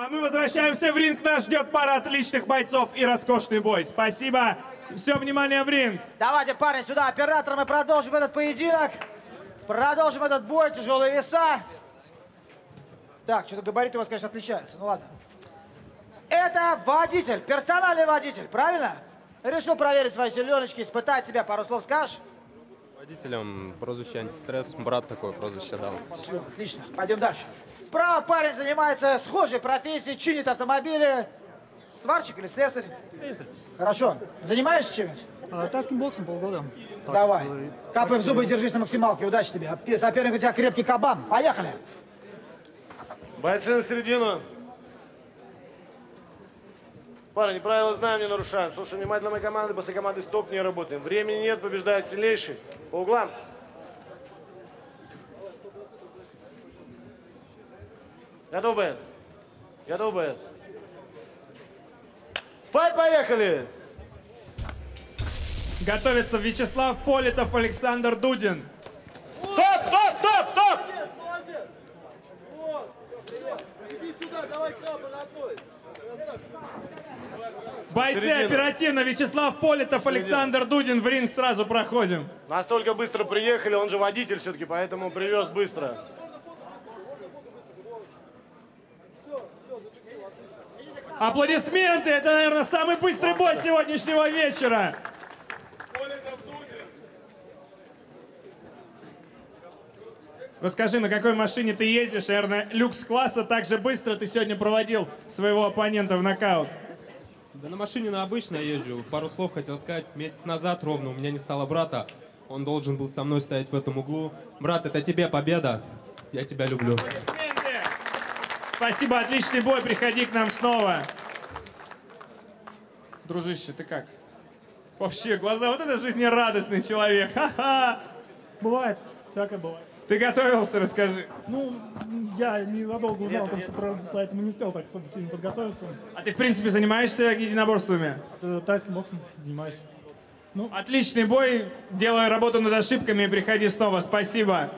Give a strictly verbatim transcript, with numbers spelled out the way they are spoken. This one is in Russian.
А мы возвращаемся в ринг. Нас ждет пара отличных бойцов и роскошный бой. Спасибо. Все внимание в ринг. Давайте, парни, сюда. Оператор, мы продолжим этот поединок. Продолжим этот бой. Тяжелые веса. Так, что-то габариты у вас, конечно, отличаются. Ну ладно. Это водитель, персональный водитель, правильно? Решил проверить свои силёночки, испытать себя. Пару слов скажешь? Водителем прозвище антистресс. Брат такое прозвище дал. Все, отлично. Пойдем дальше. Справа парень занимается схожей профессией, чинит автомобили. Сварщик или слесарь? Слесарь. Хорошо. Занимаешься чем-нибудь? А, тайским боксом полгода. Давай. Так, Капай в зубы и держись на максималке. Удачи тебе. Соперник у тебя крепкий кабан. Поехали. Бойцы на середину. Парни, правила знаем, не нарушаем. Слушай внимательно моей команды, после команды стоп не работаем. Времени нет, побеждает сильнейший. По углам. Готов, боец? Готов, боец? Файт, поехали! Готовится Вячеслав Политов, Александр Дудин. Стоп, стоп, стоп, стоп! Иди сюда, давай крабы родной. Бойцы Середину. оперативно. Вячеслав Политов, Александр Дудин. В ринг сразу проходим. Настолько быстро приехали, он же водитель все-таки, поэтому привез быстро. Аплодисменты. Это, наверное, самый быстрый бой сегодняшнего вечера. Расскажи, на какой машине ты ездишь? Наверное, люкс-класса так же быстро ты сегодня проводил своего оппонента в нокаут. Да на машине на обычной езжу. Пару слов хотел сказать. Месяц назад ровно у меня не стало брата. Он должен был со мной стоять в этом углу. Брат, это тебе победа. Я тебя люблю. Аплодисменты. Спасибо, отличный бой. Приходи к нам снова. Дружище, ты как? Вообще, глаза, вот это жизнерадостный человек. Ха-ха. Бывает, всякое бывает. Ты готовился, расскажи. Ну, я ненадолго узнал о том, что про- поэтому не успел так особо сильно подготовиться. А ты, в принципе, занимаешься единоборствами? Э, Тайским боксом занимаюсь. Отличный бой. Делай работу над ошибками и приходи снова. Спасибо.